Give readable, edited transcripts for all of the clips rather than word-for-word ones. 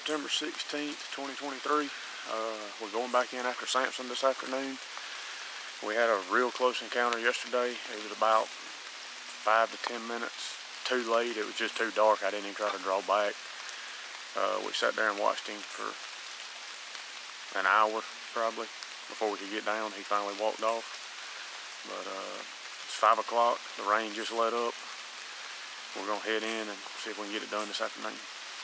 September 16th, 2023. We're going back in after Samson this afternoon. We had a real close encounter yesterday. It was about 5 to 10 minutes too late. It was just too dark. I didn't even try to draw back. We sat there and watched him for an hour probably before we could get down. He finally walked off. But it's 5 o'clock. The rain just let up. We're going to head in and see if we can get it done this afternoon.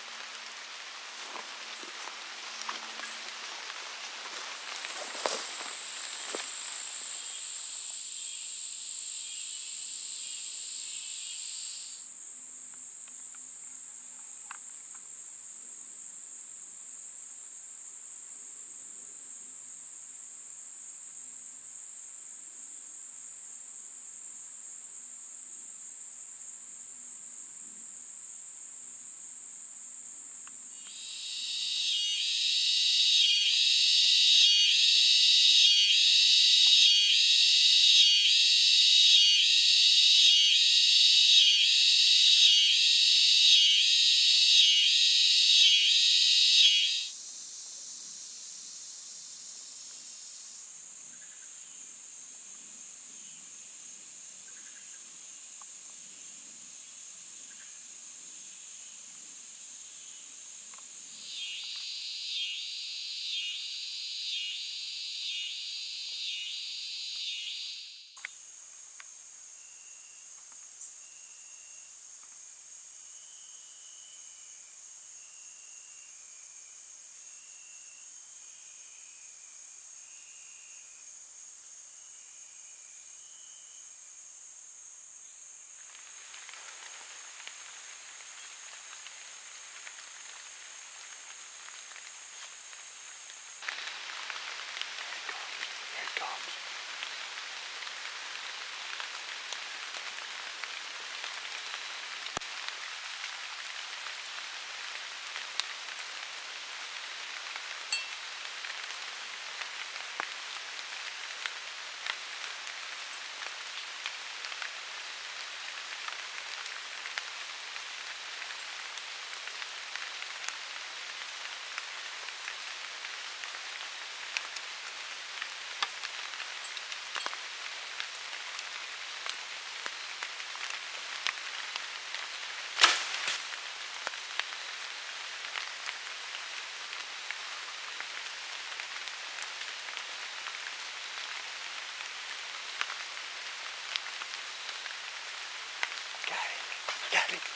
Got him.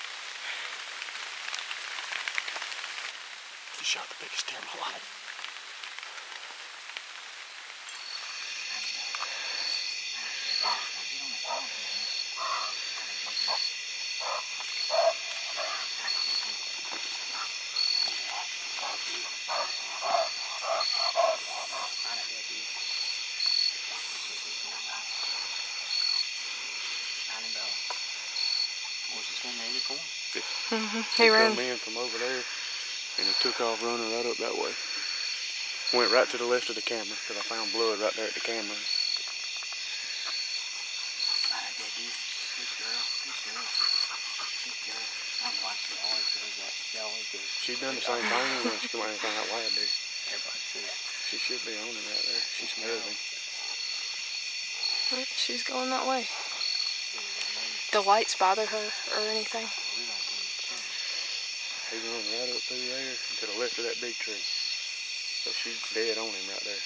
He shot the biggest deer in my life. He ran in from over there, and he took off running right up that way. Went right to the left of the camera because I found blood right there at the camera. She's done the same thing when she come out and find out why I do. She should be on it right there. She smells him. She's going that way. The lights bother her or anything? He's running right up through there to the left of that big tree. So she's dead on him right there.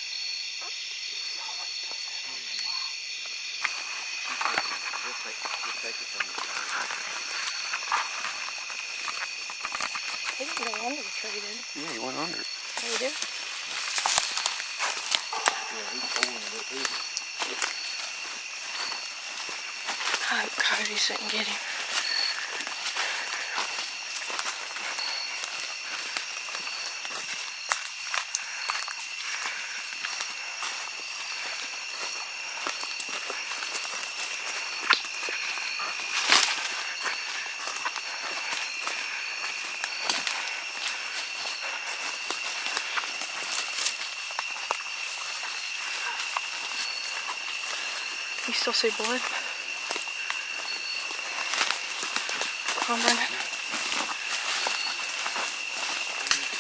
He didn't go under the tree, did he? Yeah, he went under it. Oh, he did? Yeah, he's pulling it up here. I hope Cody's didn't get him. You still see blood? Come on, Brendan.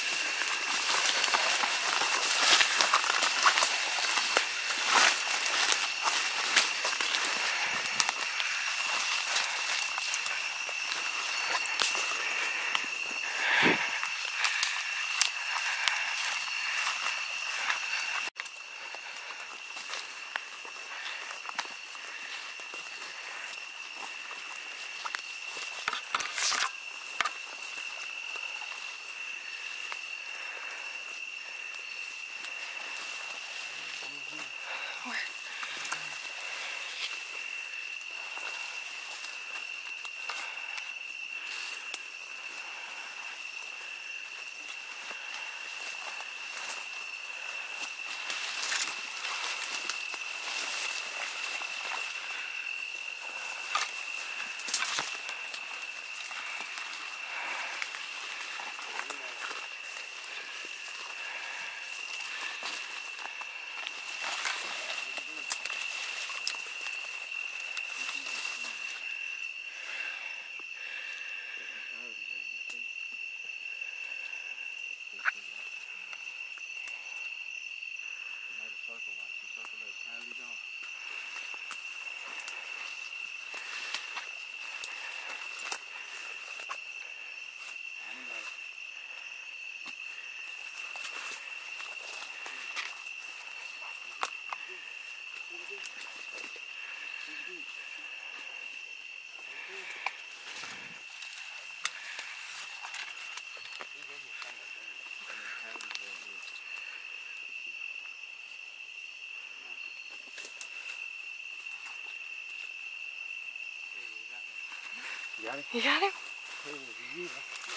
You got him? You got him? Yeah.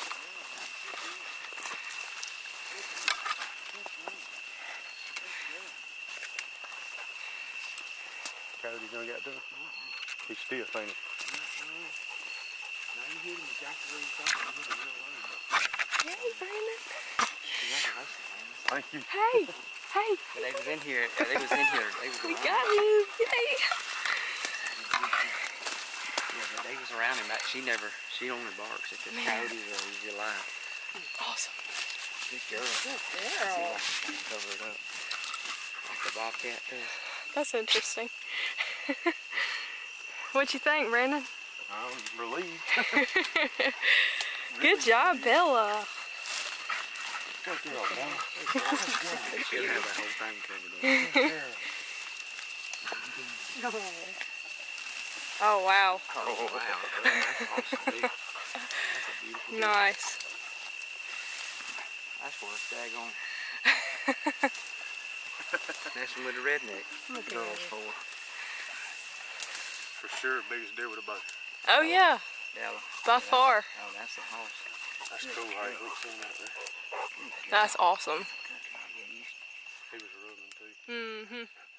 Coyote's gonna get to him? He's still fainting. Now you hit him exactly where you thought you hit him real low. Hey, Brandon. Thank you. Hey. Hey. But they was in here. They was in here. They was We around got him. you. Yay. Yeah, but they was around him. She only barks if it's coyotes or he's alive. Awesome. Good girl. Good See girl. if I can cover it up. Like the bobcat does. That's interesting. What'd you think, Brandon? I'm relieved. Good job, Bella. Good girl, boy. She'll have that whole thing covered up. Oh, wow. Oh, wow. That's awesome, dude. That's a beautiful girl. Nice. That's worth daggone. Messing with the redneck girls for. For sure, biggest deer with a bow. Oh, yeah. Della. By far. Oh, that's a horse. That's cool how he hooks in out there. That's awesome. Good God, yeah, He was rubbing too. Mm-hmm.